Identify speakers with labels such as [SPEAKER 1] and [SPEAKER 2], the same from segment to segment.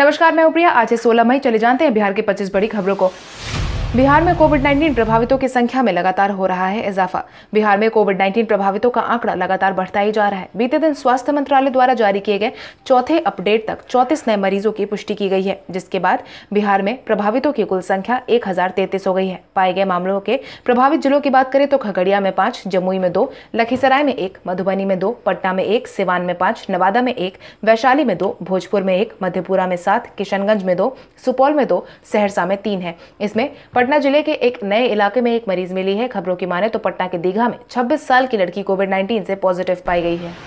[SPEAKER 1] नमस्कार, मैं हूं प्रिया। आज है 16 मई। चले जानते हैं बिहार की 25 बड़ी खबरों को। बिहार में कोविड-19 प्रभावितों की संख्या में लगातार हो रहा है इजाफा। बिहार में कोविड-19 प्रभावितों का आंकड़ा लगातार बढ़ता ही जा रहा है। बीते दिन स्वास्थ्य मंत्रालय द्वारा जारी किए गए चौथे अपडेट तक 34 नए मरीजों की पुष्टि की गई है, जिसके बाद बिहार में प्रभावितों की कुल संख्या 1033 हो गई है। पाए गए मामलों के प्रभावित जिलों की बात करें तो खगड़िया में 5, जमुई में 2, लखीसराय में 1, मधुबनी में 2, पटना में 1, सिवान में 5, नवादा में 1, वैशाली में 2, भोजपुर में 1, मधेपुरा में 7, किशनगंज में 2, सुपौल में 2, सहरसा में 3 है। इसमें पटना जिले के एक नए इलाके में एक मरीज मिली है। खबरों की माने तो पटना के दीघा में 26 साल की लड़की कोविड-19 से पॉजिटिव पाई गई है।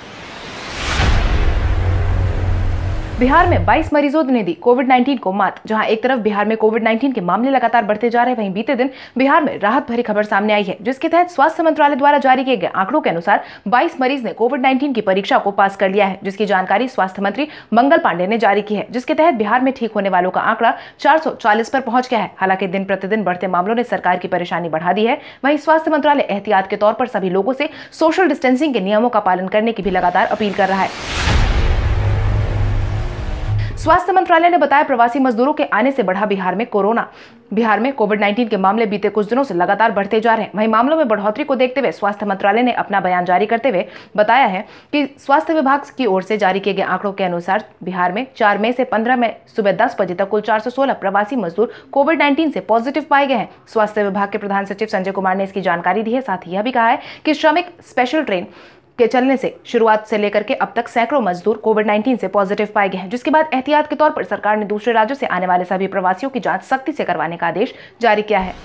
[SPEAKER 1] बिहार में 22 मरीजों ने दी कोविड-19 को मात। जहां एक तरफ बिहार में कोविड-19 के मामले लगातार बढ़ते जा रहे हैं, वहीं बीते दिन बिहार में राहत भरी खबर सामने आई है, जिसके तहत स्वास्थ्य मंत्रालय द्वारा जारी किए गए आंकड़ों के अनुसार 22 मरीज ने कोविड-19 की परीक्षा को पास कर लिया है, जिसकी जानकारी स्वास्थ्य मंत्री मंगल पांडे ने जारी की है, जिसके तहत बिहार में ठीक होने वालों का आंकड़ा 440 पर पहुंच गया है। हालांकि दिन प्रतिदिन बढ़ते मामलों ने सरकार की परेशानी बढ़ा दी है। वहीं स्वास्थ्य मंत्रालय एहतियात के तौर पर सभी लोगों से सोशल डिस्टेंसिंग के नियमों का पालन करने की भी लगातार अपील कर रहा है। स्वास्थ्य मंत्रालय ने बताया, प्रवासी मजदूरों के आने से बढ़ा बिहार में कोविड-19 के मामले बीते कुछ दिनों से लगातार बढ़ते जा रहे हैं। वहीं मामलों में बढ़ोतरी को देखते हुए स्वास्थ्य मंत्रालय ने अपना बयान जारी करते हुए बताया है कि स्वास्थ्य विभाग की ओर से जारी किए गए आंकड़ों के अनुसार बिहार में 4 मई से 15 मई सुबह 10 बजे तक कुल 416 प्रवासी मजदूर कोविड-19 से पॉजिटिव पाए गए हैं। स्वास्थ्य विभाग के प्रधान सचिव संजय कुमार ने इसकी जानकारी दी है। साथ ही यह भी कहा है कि श्रमिक स्पेशल ट्रेन के चलने से शुरुआत से लेकर के अब तक सैकड़ों मजदूर कोविड-19 से पॉजिटिव पाए गए हैं, जिसके बाद एहतियात के तौर पर सरकार ने दूसरे राज्यों से आने वाले सभी प्रवासियों की जांच सख्ती से करवाने का आदेश जारी किया है।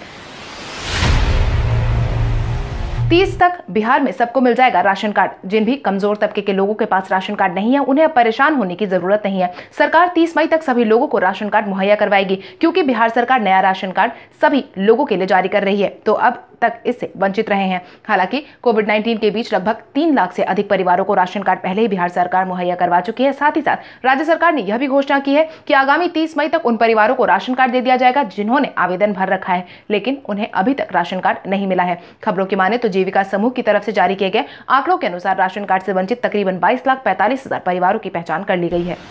[SPEAKER 1] 30 तक बिहार में सबको मिल जाएगा राशन कार्ड। जिन भी कमजोर तबके के लोगों के पास राशन कार्ड नहीं है, उन्हें अब परेशान होने की जरूरत नहीं है। सरकार 30 मई तक सभी लोगों को राशन कार्ड मुहैया करवाएगी, क्योंकि बिहार सरकार नया राशन कार्ड सभी लोगों के लिए जारी कर रही है, तो अब तक इससे वंचित रहे हैं। हालांकि कोविड-19 के बीच लगभग 3 लाख से अधिक परिवारों को राशन कार्ड पहले ही बिहार सरकार मुहैया करवा चुकी है। साथ ही साथ राज्य सरकार ने यह भी घोषणा की है कि आगामी 30 मई तक उन परिवारों को राशन कार्ड दे दिया जाएगा जिन्होंने आवेदन भर रखा है, लेकिन उन्हें अभी तक राशन कार्ड नहीं मिला है। खबरों की माने तो जीविका समूह की तरफ से जारी किए गए आंकड़ों के अनुसार राशन कार्ड से वंचित तकरीबन 22,45,000 परिवारों की पहचान कर ली गई है।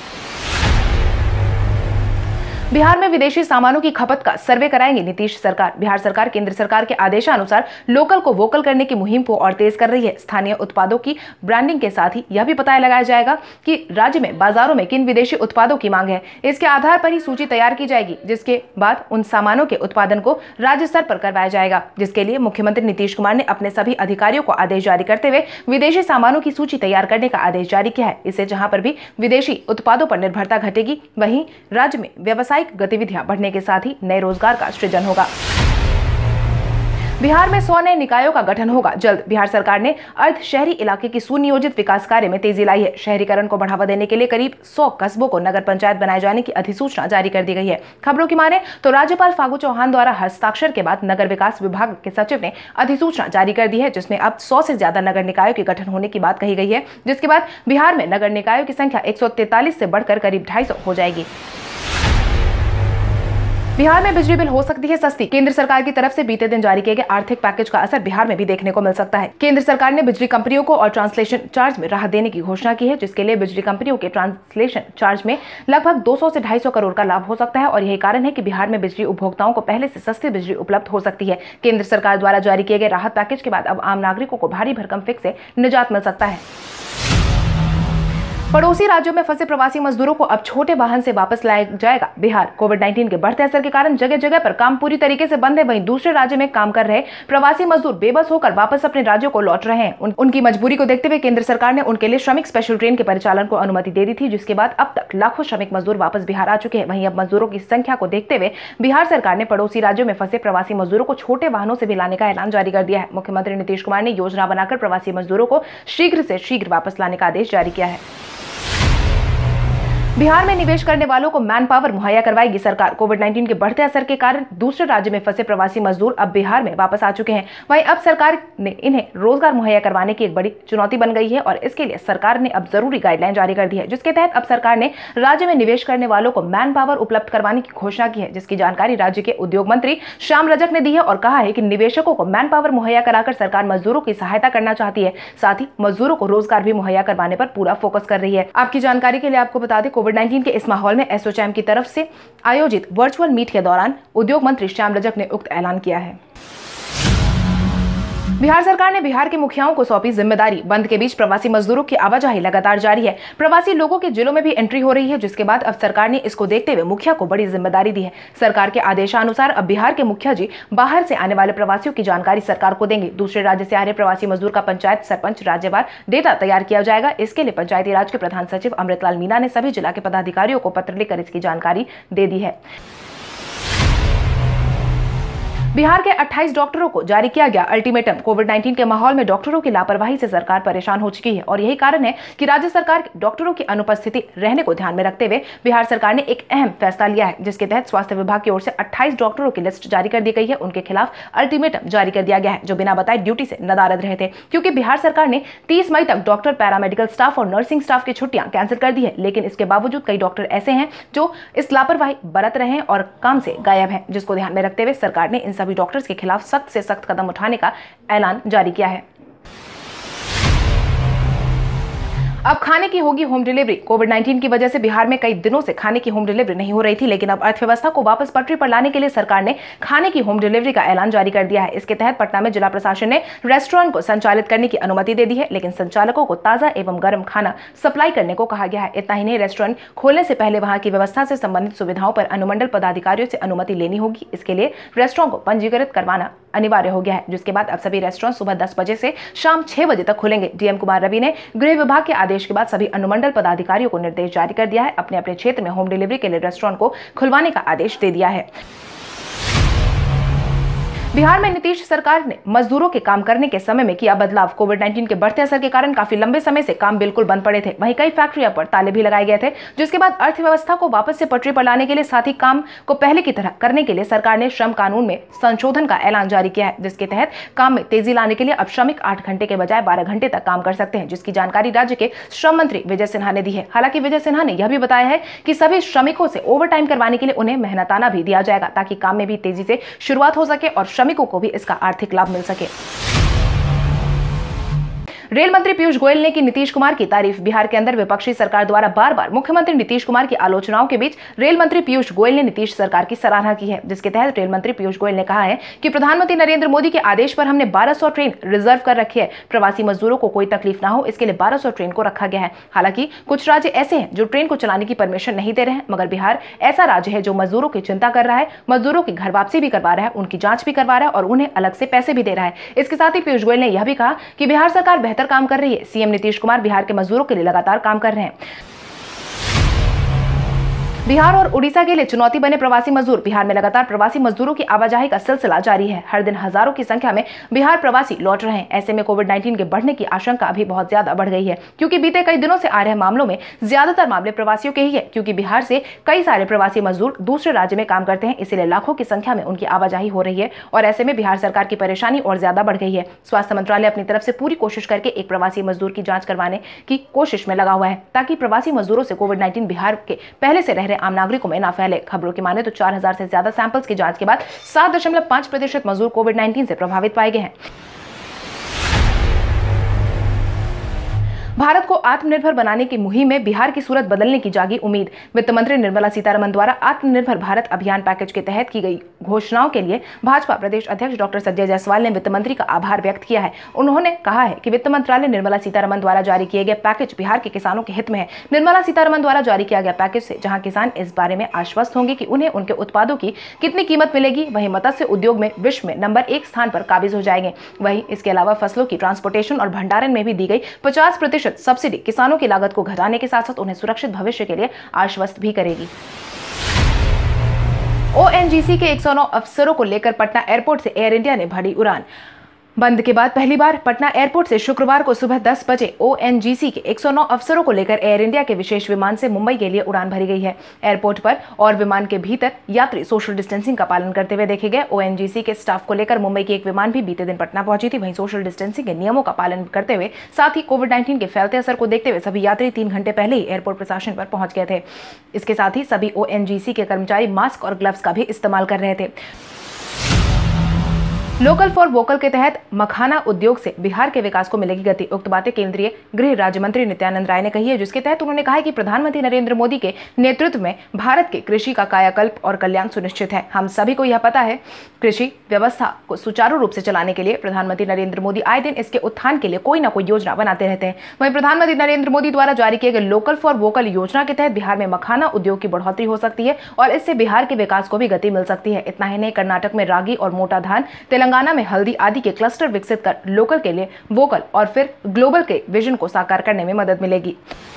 [SPEAKER 1] बिहार में विदेशी सामानों की खपत का सर्वे कराएंगे नीतीश सरकार। बिहार सरकार केंद्र सरकार के आदेशानुसार लोकल को वोकल करने की मुहिम को और तेज कर रही है। स्थानीय उत्पादों की ब्रांडिंग के साथ ही यह भी पता लगाया जाएगा कि राज्य में बाजारों में किन विदेशी उत्पादों की मांग है। इसके आधार पर ही सूची तैयार की जाएगी, जिसके बाद उन सामानों के उत्पादन को राज्य स्तर पर करवाया जाएगा, जिसके लिए मुख्यमंत्री नीतीश कुमार ने अपने सभी अधिकारियों को आदेश जारी करते हुए विदेशी सामानों की सूची तैयार करने का आदेश जारी किया है। इससे जहां पर भी विदेशी उत्पादों पर निर्भरता घटेगी, वहीं राज्य में व्यवसायिक गतिविधियां बढ़ने के साथ ही नए रोजगार का सृजन होगा। बिहार में 100 नए निकायों का गठन होगा जल्द। बिहार सरकार ने अर्ध शहरी इलाके की सुनियोजित विकास कार्य में तेजी लाई है। शहरीकरण को बढ़ावा देने के लिए करीब 100 कस्बों को नगर पंचायत बनाए जाने की अधिसूचना जारी कर दी गई है। खबरों की माने तो राज्यपाल फागू चौहान द्वारा हस्ताक्षर के बाद नगर विकास विभाग के सचिव ने अधिसूचना जारी कर दी है, जिसमें अब 100 से ज्यादा नगर निकायों के गठन होने की बात कही गई है, जिसके बाद बिहार में नगर निकायों की संख्या 143 से बढ़कर करीब 250 हो जाएगी। बिहार में बिजली बिल हो सकती है सस्ती। केंद्र सरकार की तरफ से बीते दिन जारी किए गए आर्थिक पैकेज का असर बिहार में भी देखने को मिल सकता है। केंद्र सरकार ने बिजली कंपनियों को और ट्रांसलेशन चार्ज में राहत देने की घोषणा की है, जिसके लिए बिजली कंपनियों के ट्रांसलेशन चार्ज में लगभग 200 से 250 करोड़ का लाभ हो सकता है, और यही कारण है कि बिहार में बिजली उपभोक्ताओं को पहले से सस्ती बिजली उपलब्ध हो सकती है। केंद्र सरकार द्वारा जारी किए गए राहत पैकेज के बाद अब आम नागरिकों को भारी भरकम फिक्स से निजात मिल सकता है। पड़ोसी राज्यों में फंसे प्रवासी मजदूरों को अब छोटे वाहन से वापस लाया जाएगा। बिहार कोविड-19 के बढ़ते असर के कारण जगह जगह पर काम पूरी तरीके से बंद है। वहीं दूसरे राज्य में काम कर रहे प्रवासी मजदूर बेबस होकर वापस अपने राज्यों को लौट रहे हैं। उनकी मजबूरी को देखते हुए केंद्र सरकार ने उनके लिए श्रमिक स्पेशल ट्रेन के परिचालन को अनुमति दे दी थी, जिसके बाद अब तक लाखों श्रमिक मजदूर वापस बिहार आ चुके हैं। वहीं अब मजदूरों की संख्या को देखते हुए बिहार सरकार ने पड़ोसी राज्यों में फंसे प्रवासी मजदूरों को छोटे वाहनों से भी लाने का ऐलान जारी कर दिया है। मुख्यमंत्री नीतीश कुमार ने योजना बनाकर प्रवासी मजदूरों को शीघ्र से शीघ्र वापस लाने का आदेश जारी किया है। बिहार में निवेश करने वालों को मैन पावर मुहैया करवाएगी सरकार। कोविड-19 के बढ़ते असर के कारण दूसरे राज्य में फंसे प्रवासी मजदूर अब बिहार में वापस आ चुके हैं। वहीं अब सरकार ने इन्हें रोजगार मुहैया करवाने की एक बड़ी चुनौती बन गई है, और इसके लिए सरकार ने अब जरूरी गाइडलाइन जारी कर दी है, जिसके तहत अब सरकार ने राज्य में निवेश करने वालों को मैन पावर उपलब्ध करवाने की घोषणा की है, जिसकी जानकारी राज्य के उद्योग मंत्री श्याम रजक ने दी है और कहा है कि निवेशकों को मैन पावर मुहैया कराकर सरकार मजदूरों की सहायता करना चाहती है। साथ ही मजदूरों को रोजगार भी मुहैया करवाने पर पूरा फोकस कर रही है। आपकी जानकारी के लिए आपको बता दें, कोविड-19 के इस माहौल में एसोचैम की तरफ से आयोजित वर्चुअल मीट के दौरान उद्योग मंत्री श्याम रजक ने उक्त ऐलान किया है। बिहार सरकार ने बिहार के मुखियाओं को सौंपी जिम्मेदारी। बंद के बीच प्रवासी मजदूरों की आवाजाही लगातार जारी है। प्रवासी लोगों के जिलों में भी एंट्री हो रही है, जिसके बाद अब सरकार ने इसको देखते हुए मुखिया को बड़ी जिम्मेदारी दी है। सरकार के आदेशानुसार अब बिहार के मुखिया जी बाहर से आने वाले प्रवासियों की जानकारी सरकार को देंगे। दूसरे राज्य से आ रहे प्रवासी मजदूर का पंचायत सरपंच राज्यवार डेटा तैयार किया जाएगा। इसके लिए पंचायती राज के प्रधान सचिव अमृतलाल मीणा ने सभी जिला के पदाधिकारियों को पत्र लिखकर इसकी जानकारी दे दी है। बिहार के 28 डॉक्टरों को जारी किया गया अल्टीमेटम। कोविड-19 के माहौल में डॉक्टरों की लापरवाही से सरकार परेशान हो चुकी है और यही कारण है कि राज्य सरकार डॉक्टरों की अनुपस्थिति रहने को ध्यान में रखते हुए बिहार सरकार ने एक अहम फैसला लिया है, जिसके तहत स्वास्थ्य विभाग की ओर से 28 डॉक्टरों की लिस्ट जारी कर दी गई है। उनके खिलाफ अल्टीमेटम जारी कर दिया गया है, जो बिना बताए ड्यूटी से नदारद रहे थे, क्योंकि बिहार सरकार ने 30 मई तक डॉक्टर, पैरामेडिकल स्टाफ और नर्सिंग स्टाफ की छुट्टियां कैंसिल कर दी है। लेकिन इसके बावजूद कई डॉक्टर ऐसे हैं जो इस लापरवाही बरत रहे हैं और काम से गायब हैं, जिसको ध्यान में रखते हुए सरकार ने इन सभी डॉक्टर्स के खिलाफ सख्त से सख्त कदम उठाने का ऐलान जारी किया है। अब खाने की होगी होम डिलीवरी। कोविड-19 की वजह से बिहार में कई दिनों से खाने की होम डिलीवरी नहीं हो रही थी, लेकिन अब अर्थव्यवस्था को वापस पटरी पर लाने के लिए सरकार ने खाने की होम डिलीवरी का ऐलान जारी कर दिया है। इसके तहत पटना में जिला प्रशासन ने रेस्टोरेंट को संचालित करने की अनुमति दे दी है, लेकिन संचालकों को ताजा एवं गर्म खाना सप्लाई करने को कहा गया है। इतना ही नहीं, रेस्टोरेंट खोलने से पहले वहां की व्यवस्था से संबंधित सुविधाओं पर अनुमंडल पदाधिकारियों से अनुमति लेनी होगी। इसके लिए रेस्टोरेंट को पंजीकृत करवाना अनिवार्य हो गया है, जिसके बाद अब सभी रेस्टोरेंट सुबह 10 बजे से शाम 6 बजे तक खुलेंगे। डीएम कुमार रवि ने गृह विभाग के आदेश के बाद सभी अनुमंडल पदाधिकारियों को निर्देश जारी कर दिया है। अपने अपने क्षेत्र में होम डिलीवरी के लिए रेस्टोरेंट को खुलवाने का आदेश दे दिया है। बिहार में नीतीश सरकार ने मजदूरों के काम करने के समय में किया बदलाव। कोविड-19 के बढ़ते असर के कारण काफी लंबे समय से काम बिल्कुल बंद पड़े थे। वहीं कई फैक्ट्रियों पर ताले भी लगाए गए थे, जिसके बाद अर्थव्यवस्था को वापस से पटरी पर लाने के लिए, साथ ही काम को पहले की तरह करने के लिए सरकार ने श्रम कानून में संशोधन का ऐलान जारी किया है, जिसके तहत काम में तेजी लाने के लिए अब श्रमिक 8 घंटे के बजाय 12 घंटे तक काम कर सकते हैं, जिसकी जानकारी राज्य के श्रम मंत्री विजय सिन्हा ने दी है। हालांकि विजय सिन्हा ने यह भी बताया है कि सभी श्रमिकों से ओवर टाइम करवाने के लिए उन्हें मेहनताना भी दिया जाएगा, ताकि काम में भी तेजी से शुरुआत हो सके और श्रमिकों को भी इसका आर्थिक लाभ मिल सके। रेल मंत्री पीयूष गोयल ने की नीतीश कुमार की तारीफ। बिहार के अंदर विपक्षी सरकार द्वारा बार बार मुख्यमंत्री नीतीश कुमार की आलोचनाओं के बीच रेल मंत्री पीयूष गोयल ने नीतीश सरकार की सराहना की है, जिसके तहत रेल मंत्री पीयूष गोयल ने कहा है कि प्रधानमंत्री नरेंद्र मोदी के आदेश पर हमने 1200 ट्रेन रिजर्व कर रखी है। प्रवासी मजदूरों को कोई तकलीफ ना हो, इसके लिए 1200 ट्रेन को रखा गया है। हालांकि कुछ राज्य ऐसे हैं जो ट्रेन को चलाने की परमिशन नहीं दे रहे हैं, मगर बिहार ऐसा राज्य है जो मजदूरों की चिंता कर रहा है, मजदूरों की घर वापसी भी करवा रहा है, उनकी जांच भी करवा रहा है और उन्हें अलग से पैसे भी दे रहा है। इसके साथ ही पीयूष गोयल ने यह भी कहा कि बिहार सरकार बेहतर काम कर रही है। सीएम नीतीश कुमार बिहार के मजदूरों के लिए लगातार काम कर रहे हैं। बिहार और उड़ीसा के लिए चुनौती बने प्रवासी मजदूर। बिहार में लगातार प्रवासी मजदूरों की आवाजाही का सिलसिला जारी है। हर दिन हजारों की संख्या में बिहार प्रवासी लौट रहे हैं। ऐसे में कोविड-19 के बढ़ने की आशंका अभी बहुत ज्यादा बढ़ गई है, क्योंकि बीते कई दिनों से आ रहे मामलों में ज्यादातर मामले प्रवासियों के ही है, क्योंकि बिहार से कई सारे प्रवासी मजदूर दूसरे राज्य में काम करते हैं, इसीलिए लाखों की संख्या में उनकी आवाजाही हो रही है और ऐसे में बिहार सरकार की परेशानी और ज्यादा बढ़ गई है। स्वास्थ्य मंत्रालय अपनी तरफ से पूरी कोशिश करके एक प्रवासी मजदूर की जांच करवाने की कोशिश में लगा हुआ है, ताकि प्रवासी मजदूरों से कोविड-19 बिहार के पहले से रह रहे आम नागरिकों में फैले। खबरों की माने तो 4000 से ज्यादा सैंपल्स की जांच के बाद 7.5% मजदूर कोविड-19 से प्रभावित पाए गए हैं। भारत को आत्मनिर्भर बनाने की मुहिम में बिहार की सूरत बदलने की जागी उम्मीद। वित्त मंत्री निर्मला सीतारमण द्वारा आत्मनिर्भर भारत अभियान पैकेज के तहत की गई घोषणाओं के लिए भाजपा प्रदेश अध्यक्ष डॉक्टर संजय जायसवाल ने वित्त मंत्री का आभार व्यक्त किया है। उन्होंने कहा है कि वित्त मंत्रालय निर्मला सीतारमण द्वारा जारी किए गए पैकेज बिहार के किसानों के हित में है। निर्मला सीतारमण द्वारा जारी किया गया पैकेज से जहां किसान इस बारे में आश्वस्त होंगे कि उन्हें उनके उत्पादों की कितनी कीमत मिलेगी, वहीं मत्स्य उद्योग में विश्व में नंबर 1 स्थान पर काबिज हो जाएंगे। वहीं इसके अलावा फसलों की ट्रांसपोर्टेशन और भंडारण में भी दी गई 50% सब्सिडी किसानों की लागत को घटाने के साथ साथ उन्हें सुरक्षित भविष्य के लिए आश्वस्त भी करेगी। ओएनजीसी के 109 अफसरों को लेकर पटना एयरपोर्ट से एयर इंडिया ने भरी उड़ान। बंद के बाद पहली बार पटना एयरपोर्ट से शुक्रवार को सुबह 10 बजे ओएनजीसी के 109 अफसरों को लेकर एयर इंडिया के विशेष विमान से मुंबई के लिए उड़ान भरी गई है। एयरपोर्ट पर और विमान के भीतर यात्री सोशल डिस्टेंसिंग का पालन करते हुए देखे गए। ओएनजीसी के स्टाफ को लेकर मुंबई की एक विमान भी बीते दिन पटना पहुंची थी। वहीं सोशल डिस्टेंसिंग के नियमों का पालन करते हुए साथ ही कोविड-19 के फैलते असर को देखते हुए सभी यात्री 3 घंटे पहले ही एयरपोर्ट प्रशासन पर पहुंच गए थे। इसके साथ ही सभी ओएनजीसी के कर्मचारी मास्क और ग्लव्स का भी इस्तेमाल कर रहे थे। लोकल फॉर वोकल के तहत मखाना उद्योग से बिहार के विकास को मिलेगी गति। उक्त बातें केंद्रीय गृह राज्य मंत्री नित्यानंद राय ने कही है, जिसके तहत उन्होंने कहा है कि प्रधानमंत्री नरेंद्र मोदी के नेतृत्व में भारत के कृषि का कायाकल्प और कल्याण सुनिश्चित है। हम सभी को यह पता है, कृषि व्यवस्था को सुचारू रूप से चलाने के लिए प्रधानमंत्री नरेंद्र मोदी आए दिन इसके उत्थान के लिए कोई न कोई योजना बनाते रहते हैं। वहीं प्रधानमंत्री नरेंद्र मोदी द्वारा जारी किए गए लोकल फॉर वोकल योजना के तहत बिहार में मखाना उद्योग की बढ़ोतरी हो सकती है और इससे बिहार के विकास को भी गति मिल सकती है। इतना ही नहीं, कर्नाटक में रागी और मोटा धान, तेलंगाना में हल्दी आदि के क्लस्टर विकसित कर लोकल के लिए वोकल और फिर ग्लोबल के विजन को साकार करने में मदद मिलेगी।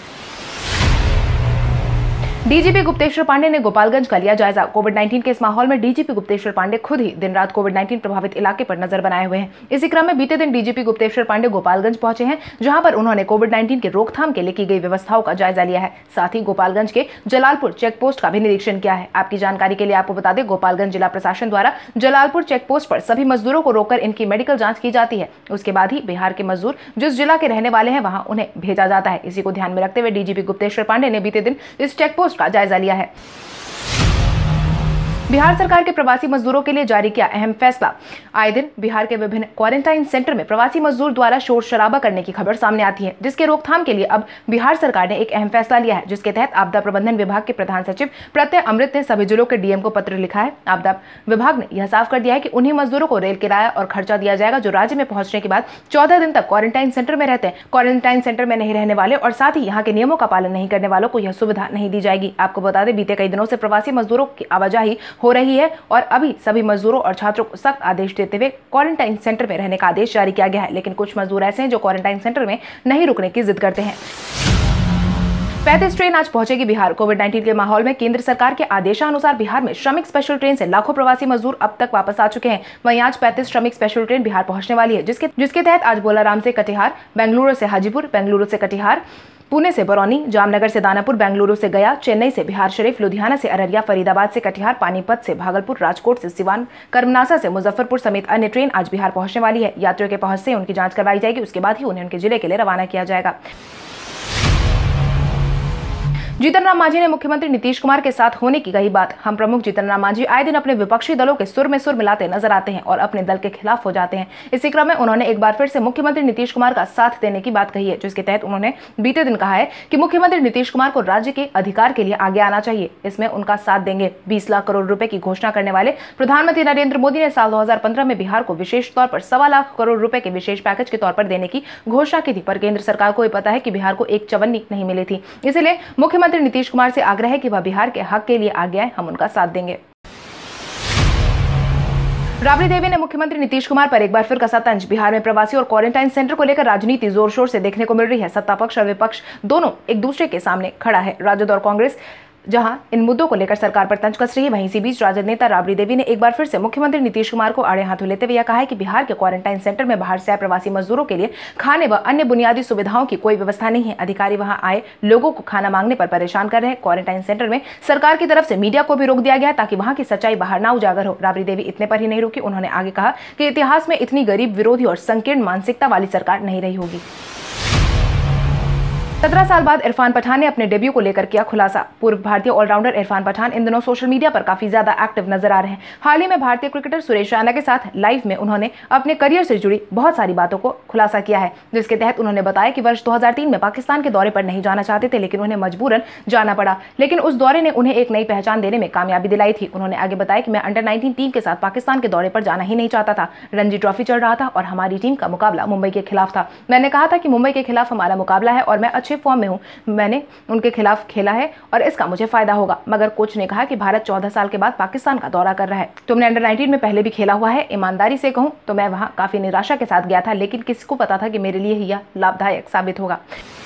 [SPEAKER 1] डीजीपी गुप्तेश्वर पांडे ने गोपालगंज का लिया जायजा। कोविड-19 के इस माहौल में डीजीपी गुप्तेश्वर पांडे खुद ही दिन रात कोविड-19 प्रभावित इलाके पर नजर बनाए हुए हैं। इसी क्रम में बीते दिन डीजीपी गुप्तेश्वर पांडे गोपालगंज पहुंचे हैं, जहां पर उन्होंने कोविड-19 के रोकथाम के लिए की गई व्यवस्थाओं का जायजा लिया है। साथ ही गोपालगंज के जलालपुर चेक पोस्ट का भी निरीक्षण किया है। आपकी जानकारी के लिए आपको बता दें, गोपालगंज जिला प्रशासन द्वारा जलालपुर चेक पोस्ट पर सभी मजदूरों को रोककर इनकी मेडिकल जाँच की जाती है। उसके बाद ही बिहार के मजदूर जिस जिला के रहने वाले हैं वहां उन्हें भेजा जाता है। इसी को ध्यान में रखते हुए डीजीपी गुप्तेश्वर पांडे ने बीते दिन इस चेक पोस्ट का जायजा लिया है। बिहार सरकार के प्रवासी मजदूरों के लिए जारी किया अहम फैसला। आए दिन बिहार के विभिन्न क्वारंटाइन सेंटर में प्रवासी मजदूर द्वारा शोर शराबा करने की खबर सामने आती है, जिसके रोकथाम के लिए अब बिहार सरकार ने एक अहम फैसला लिया है, जिसके तहत आपदा प्रबंधन विभाग के प्रधान सचिव प्रत्यय अमृत ने सभी जिलों के डीएम को पत्र लिखा है। आपदा विभाग ने यह साफ कर दिया है कि उन्हीं मजदूरों को रेल किराया और खर्चा दिया जाएगा जो राज्य में पहुंचने के बाद 14 दिन तक क्वारंटाइन सेंटर में रहते हैं। क्वारंटाइन सेंटर में नहीं रहने वाले और साथ ही यहाँ के नियमों का पालन नहीं करने वालों को यह सुविधा नहीं दी जाएगी। आपको बता दें, बीते कई दिनों से प्रवासी मजदूरों की आवाजाही हो रही है और अभी सभी मजदूरों और छात्रों को सख्त आदेश देते हुए क्वारंटाइन सेंटर में रहने का आदेश जारी किया गया है। लेकिन कुछ मजदूर ऐसे हैं जो क्वारंटाइन सेंटर में नहीं रुकने की जिद करते हैं। 35 ट्रेन आज पहुंचेगी बिहार। कोविड-19 के माहौल में केंद्र सरकार के आदेशानुसार बिहार में श्रमिक स्पेशल ट्रेन से लाखों प्रवासी मजदूर अब तक वापस आ चुके हैं। वहीं आज 35 श्रमिक स्पेशल ट्रेन बिहार पहुंचने वाली है, जिसके तहत आज बोलाराम से कटिहार, बेंगलुरु से हाजीपुर, बेंगलुरु से कटिहार, पुणे से बरौनी, जामनगर से दानापुर, बेंगलुरु से गया, चेन्नई से बिहार शरीफ, लुधियाना से अररिया, फरीदाबाद से कटिहार, पानीपत से भागलपुर, राजकोट से सिवान, करमनासा से मुजफ्फरपुर समेत अन्य ट्रेन आज बिहार पहुंचने वाली है। यात्रियों के पहुंच से उनकी जांच करवाई जाएगी, उसके बाद ही उन्हें उनके जिले के लिए रवाना किया जाएगा। जीतन राम मांझी ने मुख्यमंत्री नीतीश कुमार के साथ होने की कही बात। हम प्रमुख जीतन राम मांझी आए दिन अपने विपक्षी दलों के सुर में सुर मिलाते नजर आते हैं और अपने दल के खिलाफ हो जाते हैं। इसी क्रम में उन्होंने एक बार फिर से मुख्यमंत्री नीतीश कुमार का साथ देने की बात कही है, जिसके तहत उन्होंने बीते दिन कहा है कि मुख्यमंत्री नीतीश कुमार को राज्य के अधिकार के लिए आगे आना चाहिए, इसमें उनका साथ देंगे। 20 लाख करोड़ रुपए की घोषणा करने वाले प्रधानमंत्री नरेंद्र मोदी ने साल 2015 में बिहार को विशेष तौर पर 1.25 लाख करोड़ रुपए के विशेष पैकेज के तौर पर देने की घोषणा की थी, पर केंद्र सरकार को पता है कि बिहार को एक चवन्नी नहीं मिली थी। इसलिए मुख्यमंत्री नीतीश कुमार से आग्रह है कि वह बिहार के हक के लिए आगे आए, हम उनका साथ देंगे। राबड़ी देवी ने मुख्यमंत्री नीतीश कुमार पर एक बार फिर कसा तंज। बिहार में प्रवासी और क्वारंटाइन सेंटर को लेकर राजनीति जोर शोर से देखने को मिल रही है। सत्ता पक्ष और विपक्ष दोनों एक दूसरे के सामने खड़ा है। राजद और कांग्रेस जहां इन मुद्दों को लेकर सरकार पर तंज कस रही है, वहीं इसी बीच राजद नेता राबड़ी देवी ने एक बार फिर से मुख्यमंत्री नीतीश कुमार को आड़े हाथों लेते हुए कहा है कि बिहार के क्वारंटाइन सेंटर में बाहर से आए प्रवासी मजदूरों के लिए खाने व अन्य बुनियादी सुविधाओं की कोई व्यवस्था नहीं है। अधिकारी वहां आए लोगों को खाना मांगने पर परेशान कर रहे हैं। क्वारंटाइन सेंटर में सरकार की तरफ से मीडिया को भी रोक दिया गया है ताकि वहां की सच्चाई बाहर ना उजागर हो। राबड़ी देवी इतने पर ही नहीं रुकी, उन्होंने आगे कहा कि इतिहास में इतनी गरीब विरोधी और संकीर्ण मानसिकता वाली सरकार नहीं रही होगी। 17 साल बाद इरफान पठान ने अपने डेब्यू को लेकर किया खुलासा। पूर्व भारतीय ऑलराउंडर इरफान पठान इन दिनों सोशल मीडिया पर काफी ज्यादा एक्टिव नजर आ रहे हैं। हाल ही में भारतीय क्रिकेटर सुरेश रैना के साथ लाइव में उन्होंने अपने करियर से जुड़ी बहुत सारी बातों को खुलासा किया है, जिसके तहत उन्होंने बताया कि वर्ष 2003 में पाकिस्तान के दौरे पर नहीं जाना चाहते थे, लेकिन उन्हें मजबूरन जाना पड़ा। लेकिन उस दौरे ने उन्हें एक नई पहचान देने में कामयाबी दिलाई थी। उन्होंने आगे बताया कि मैं अंडर-19 टीम के साथ पाकिस्तान के दौरे पर जाना ही नहीं चाहता था। रणजी ट्रॉफी चल रहा था और हमारी टीम का मुकाबला मुंबई के खिलाफ था। मैंने कहा था कि मुंबई के खिलाफ हमारा मुकाबला है और मैं अच्छे फॉर्म में हूँ। मैंने उनके खिलाफ खेला है और इसका मुझे फायदा होगा। मगर कोच ने कहा कि भारत 14 साल के बाद पाकिस्तान का दौरा कर रहा है। तुमने अंडर-19 में पहले भी खेला हुआ है। ईमानदारी से कहूं तो मैं वहां काफी निराशा के साथ गया था, लेकिन किसको पता था कि मेरे लिए यह लाभदायक साबित होगा।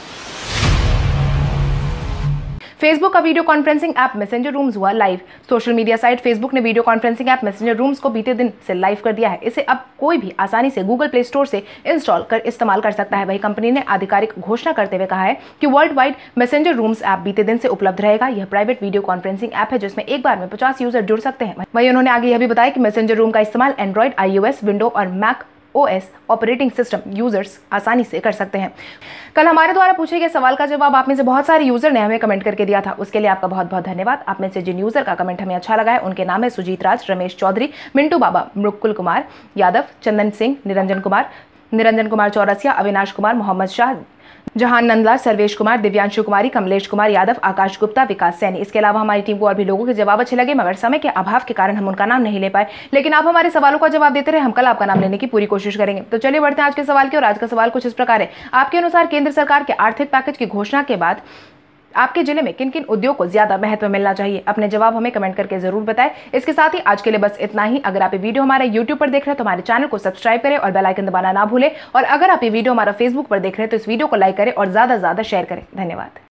[SPEAKER 1] फेसबुक का video conferencing app Messenger Rooms हुआ लाइव। सोशल मीडिया साइट फेसबुक ने video conferencing app Messenger Rooms को बीते दिन से लाइव कर दिया है। इसे अब कोई भी आसानी से गूगल प्ले स्टोर से इंस्टॉल कर इस्तेमाल कर सकता है। वही कंपनी ने आधिकारिक घोषणा करते हुए कहा है कि world wide Messenger Rooms app बीते दिन से उपलब्ध रहेगा। यह प्राइवेट वीडियो कॉन्फ्रेंसिंग ऐप है जिसमें एक बार में 50 यूजर जुड़ सकते हैं। वही उन्होंने आगे यह भी बताया कि मैसेंजर रूम का इस्तेमाल एंड्रॉइड, iOS, विंडो और Mac OS operating system users आसानी से कर सकते हैं। कल हमारे द्वारा पूछे गए सवाल का जवाब आप में से बहुत सारे यूजर ने हमें कमेंट करके दिया था, उसके लिए आपका बहुत बहुत धन्यवाद। आप में से जिन यूजर का कमेंट हमें अच्छा लगा है उनके नाम है सुजीत राज, रमेश चौधरी, मिंटू बाबा, मुकुल कुमार यादव, चंदन सिंह, निरंजन कुमार चौरसिया, अविनाश कुमार, मोहम्मद शाह, जहान नंदलाल, सर्वेश कुमार, दिव्यांशु कुमारी, कमलेश कुमार यादव, आकाश गुप्ता, विकास सैनी। इसके अलावा हमारी टीम को और भी लोगों के जवाब अच्छे लगे, मगर समय के अभाव के कारण हम उनका नाम नहीं ले पाए, लेकिन आप हमारे सवालों का जवाब देते रहे, हम कल आपका नाम लेने की पूरी कोशिश करेंगे। तो चलिए बढ़ते हैं आज के सवाल की ओर। आज का सवाल कुछ इस प्रकार है, आपके अनुसार केंद्र सरकार के आर्थिक पैकेज की घोषणा के बाद आपके जिले में किन किन उद्योग को ज्यादा महत्व मिलना चाहिए? अपने जवाब हमें कमेंट करके जरूर बताएं। इसके साथ ही आज के लिए बस इतना ही। अगर आप ये वीडियो हमारे YouTube पर देख रहे हैं तो हमारे चैनल को सब्सक्राइब करें और बेल आइकन दबाना ना भूलें, और अगर आप ये वीडियो हमारा Facebook पर देख रहे हैं तो इस वीडियो को लाइक करें और ज्यादा से ज्यादा शेयर करें। धन्यवाद।